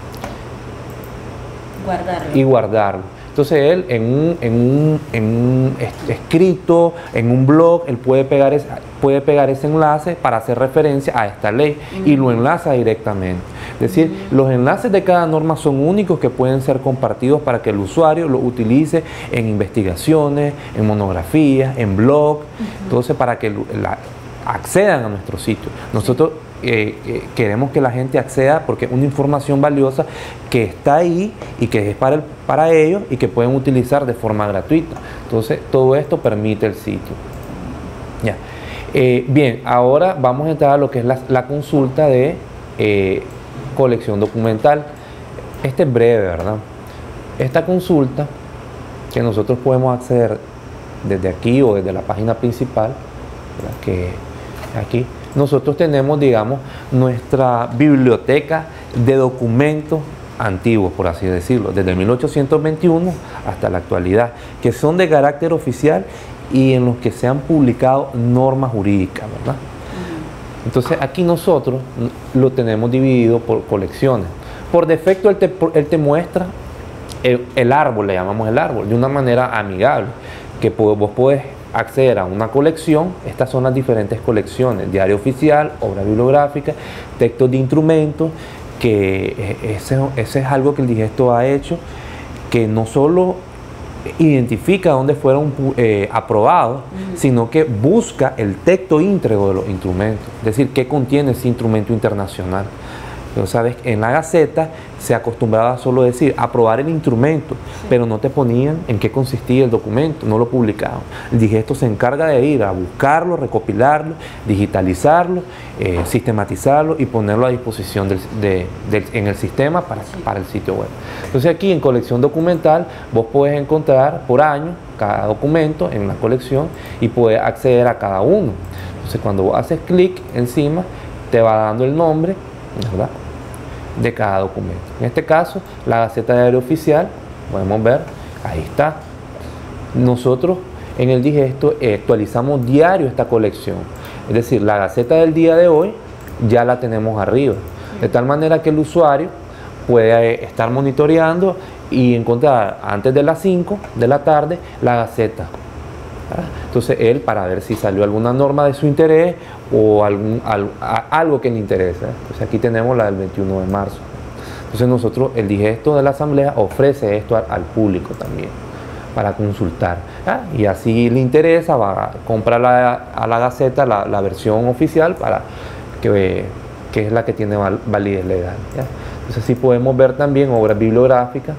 Guardarlo. Y guardarlo. Entonces él en un, en un, en un escrito, en un blog, él puede pegar, ese, puede pegar ese enlace para hacer referencia a esta ley uh-huh. y lo enlaza directamente. Es decir, uh-huh. los enlaces de cada norma son únicos que pueden ser compartidos para que el usuario lo utilice en investigaciones, en monografías, en blog, uh-huh. entonces para que la, accedan a nuestro sitio. Nosotros eh, eh, queremos que la gente acceda porque es una información valiosa que está ahí y que es para, el, para ellos y que pueden utilizar de forma gratuita. Entonces, todo esto permite el sitio. Ya. Eh, bien, ahora vamos a entrar a lo que es la, la consulta de eh, colección documental. Este es breve, ¿verdad? Esta consulta que nosotros podemos acceder desde aquí o desde la página principal, ¿verdad?, que aquí nosotros tenemos, digamos, nuestra biblioteca de documentos antiguos, por así decirlo, desde mil ochocientos veintiuno hasta la actualidad, que son de carácter oficial y en los que se han publicado normas jurídicas, ¿verdad? Entonces aquí nosotros lo tenemos dividido por colecciones. Por defecto él te, él te muestra el, el árbol, le llamamos el árbol, de una manera amigable, que vos podés acceder a una colección. Estas son las diferentes colecciones: diario oficial, obra bibliográfica, textos de instrumentos, que ese, ese es algo que el Digesto ha hecho, que no solo identifica dónde fueron eh, aprobados, uh-huh. sino que busca el texto íntegro de los instrumentos, es decir, qué contiene ese instrumento internacional. Pero sabes, en la Gaceta se acostumbraba solo a decir aprobar el instrumento, sí. pero no te ponían en qué consistía el documento, no lo publicaban. El Digesto se encarga de ir a buscarlo, recopilarlo, digitalizarlo, eh, sistematizarlo y ponerlo a disposición del, de, de, en el sistema para, sí. para el sitio web. Entonces aquí en colección documental vos podés encontrar por año cada documento en la colección y podés acceder a cada uno. Entonces cuando vos haces clic encima te va dando el nombre, ¿verdad?, de cada documento. En este caso, la Gaceta Diario Oficial, podemos ver, ahí está. Nosotros en el Digesto eh, actualizamos diario esta colección. Es decir, la Gaceta del día de hoy ya la tenemos arriba. De tal manera que el usuario puede eh, estar monitoreando y encontrar antes de las cinco de la tarde la Gaceta. ¿verdad? Entonces él, para ver si salió alguna norma de su interés o algún, al, a, algo que le interesa. Entonces aquí tenemos la del veintiuno de marzo. Entonces nosotros, el Digesto de la Asamblea ofrece esto al, al público también para consultar. ¿ah? Y así le interesa, va a comprar la, a la Gaceta la, la versión oficial para que, que es la que tiene val, validez legal. ¿ya? Entonces sí podemos ver también obras bibliográficas.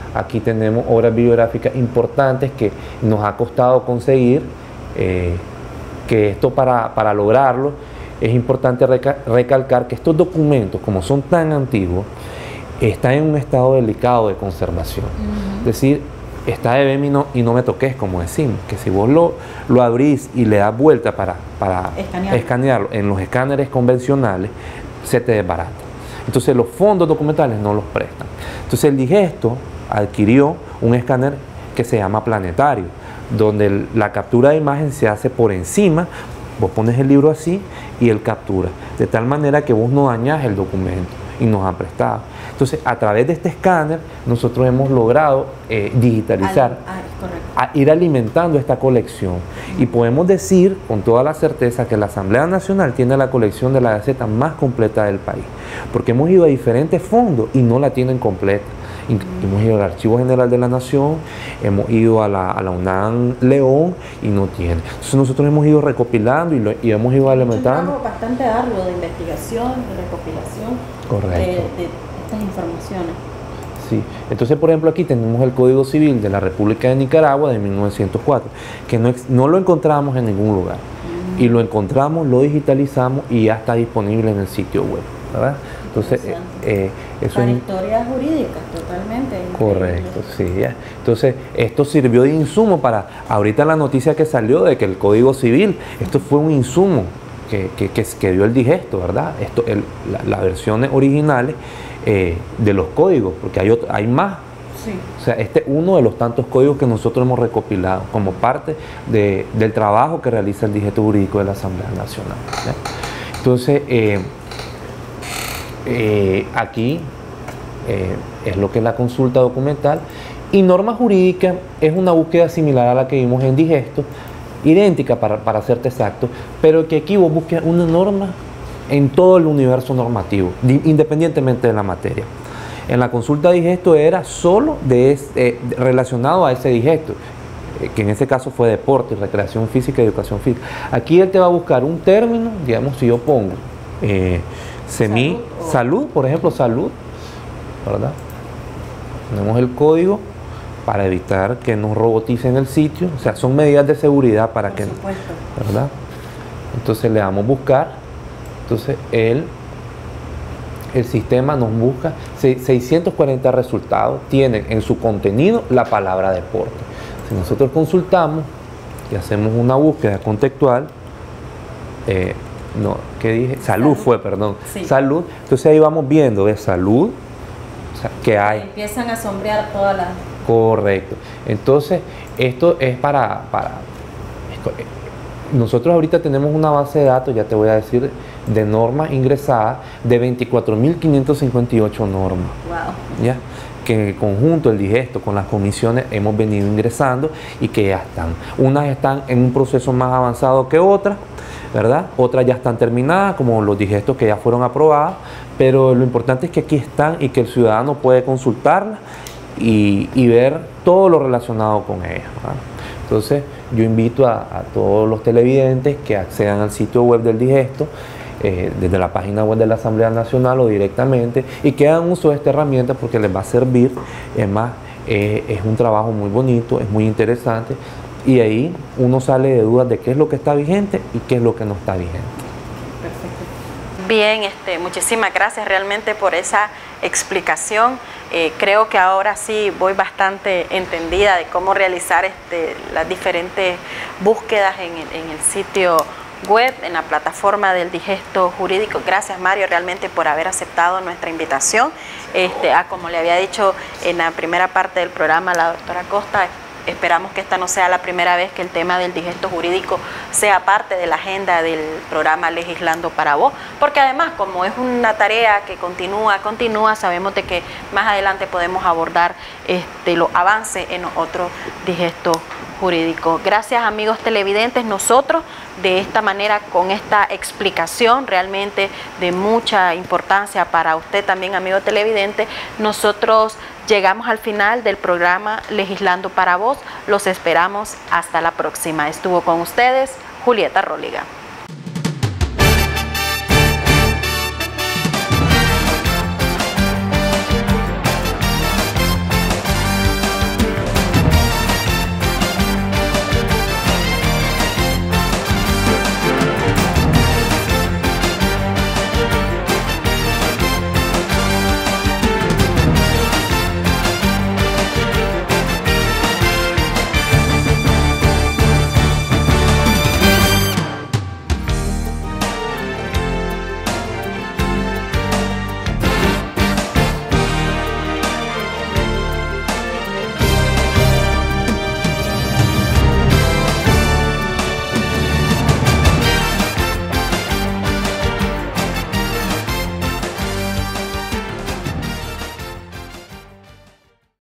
Aquí tenemos obras bibliográficas importantes que nos ha costado conseguir, eh, que esto para, para lograrlo es importante reca recalcar que estos documentos, como son tan antiguos, están en un estado delicado de conservación. Uh-huh. Es decir, está de ven y no, y no me toques, como decimos, que si vos lo, lo abrís y le das vuelta para, para Escanear. escanearlo en los escáneres convencionales, se te desbarata. Entonces los fondos documentales no los prestan. Entonces el Digesto adquirió un escáner que se llama planetario, donde el, la captura de imagen se hace por encima, vos pones el libro así y él captura, de tal manera que vos no dañás el documento y nos han prestado. Entonces, a través de este escáner, nosotros hemos logrado eh, digitalizar, Al, ah, a ir alimentando esta colección. Uh-huh. Y podemos decir con toda la certeza que la Asamblea Nacional tiene la colección de la Gaceta más completa del país, porque hemos ido a diferentes fondos y no la tienen completa. Uh-huh. Hemos ido al Archivo General de la Nación, hemos ido a la, a la UNAM León y no tiene. Entonces nosotros hemos ido recopilando y, lo, y hemos ido alimentando. Es un trabajo bastante arduo de investigación, de recopilación. Correcto. De, de estas informaciones. Sí. Entonces, por ejemplo, aquí tenemos el Código Civil de la República de Nicaragua de mil novecientos cuatro, que no, no lo encontramos en ningún lugar. Mm. Y lo encontramos, lo digitalizamos y ya está disponible en el sitio web, ¿verdad? Entonces, eh, eso para es historias jurídicas, totalmente. Correcto, sí. Ya. Entonces, esto sirvió de insumo para, ahorita la noticia que salió de que el Código Civil, esto fue un insumo que, que, que, que dio el Digesto, ¿verdad? Esto, el, la, las versiones originales eh, de los códigos, porque hay, otro, hay más. Sí. O sea, este es uno de los tantos códigos que nosotros hemos recopilado como parte de, del trabajo que realiza el Digesto Jurídico de la Asamblea Nacional, ¿ya? Entonces, eh, Eh, aquí eh, es lo que es la consulta documental, y norma jurídica es una búsqueda similar a la que vimos en Digesto, idéntica para, para serte exacto, pero que aquí vos busques una norma en todo el universo normativo, independientemente de la materia. En la consulta Digesto era solo de este, eh, relacionado a ese Digesto, eh, que en ese caso fue deporte, recreación física y educación física. Aquí él te va a buscar un término, digamos, si yo pongo eh, Semi, salud, salud, por ejemplo, salud, ¿verdad? Tenemos el código para evitar que nos roboticen el sitio, o sea, son medidas de seguridad para por que, supuesto. ¿verdad? Entonces le damos buscar, entonces el, el sistema nos busca seiscientos cuarenta resultados, tienen en su contenido la palabra deporte. Si nosotros consultamos y hacemos una búsqueda contextual, eh, no, ¿qué dije? Salud, salud. fue, perdón. Sí. Salud. Entonces ahí vamos viendo de salud, o sea, que hay. Empiezan a sombrear todas las... Correcto. Entonces, esto es para, para... Nosotros ahorita tenemos una base de datos, ya te voy a decir, de normas ingresadas de veinticuatro mil quinientas cincuenta y ocho normas. Wow. ¿Ya? Que en el conjunto, el Digesto, con las comisiones, hemos venido ingresando y que ya están. Unas están en un proceso más avanzado que otras, ¿verdad? Otras ya están terminadas, como los digestos que ya fueron aprobadas, pero lo importante es que aquí están y que el ciudadano puede consultarlas y, y ver todo lo relacionado con ellas, ¿verdad? Entonces, yo invito a, a todos los televidentes que accedan al sitio web del Digesto, eh, desde la página web de la Asamblea Nacional o directamente, y que hagan uso de esta herramienta porque les va a servir. Es más, eh, es un trabajo muy bonito, es muy interesante, y ahí uno sale de dudas de qué es lo que está vigente y qué es lo que no está vigente. Perfecto. Bien, este, muchísimas gracias realmente por esa explicación. Eh, creo que ahora sí voy bastante entendida de cómo realizar este, las diferentes búsquedas en el, en el sitio web, en la plataforma del Digesto Jurídico. Gracias, Mario, realmente por haber aceptado nuestra invitación. Este, ah, como le había dicho en la primera parte del programa la doctora Costa, esperamos que esta no sea la primera vez que el tema del Digesto Jurídico sea parte de la agenda del programa Legislando para Vos, porque además, como es una tarea que continúa, continúa, sabemos de que más adelante podemos abordar este, los avances en otro Digesto Jurídico. Gracias, amigos televidentes. Nosotros, de esta manera, con esta explicación realmente de mucha importancia para usted también, amigo televidente, nosotros llegamos al final del programa Legislando para Vos. Los esperamos hasta la próxima. Estuvo con ustedes Julieta Róliga.